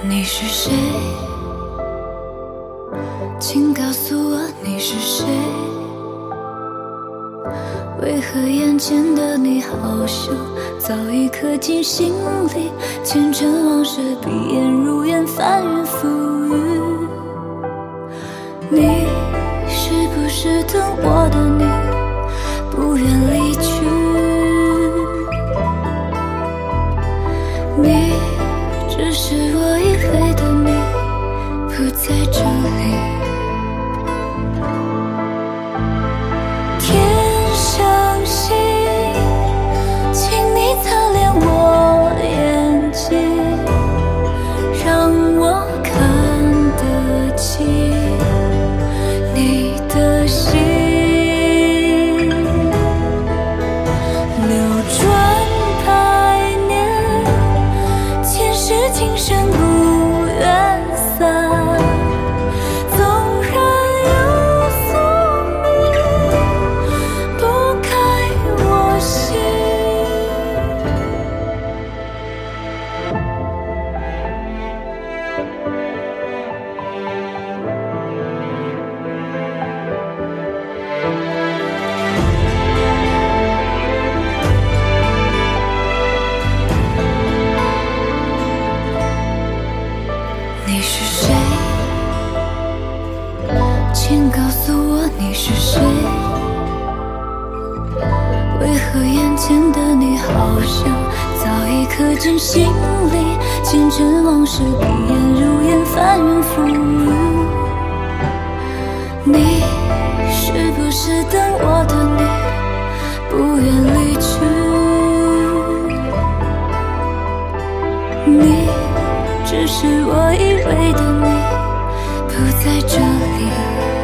你是谁？请告诉我你是谁？为何眼前的你好像早已刻进心里？前尘往事闭眼如烟，翻云覆雨。你是不是等我的你不愿离去？你只是我以为的你不在这里。天上星，请你擦亮我眼睛，让我看得清你的心。流转百年，前世今生不愿散，纵然有宿命，不开我心。你是谁？请告诉我你是谁？为何眼前的你好像早已刻进心里？前尘往事闭眼如烟，翻云覆雨。你是不是等我的你不愿离去？你只是我以为的你不在这里。